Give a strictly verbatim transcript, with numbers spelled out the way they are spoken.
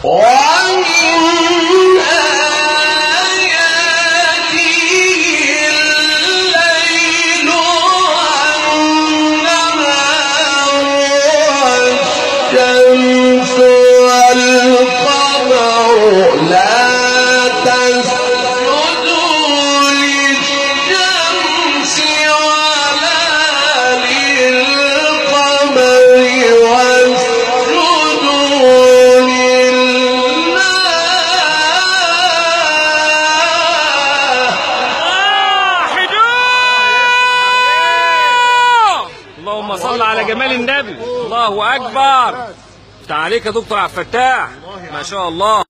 اللهم صل على جمال النبي. الله اكبر. تعاليك يا دكتور عبد الفتاح، ما شاء الله.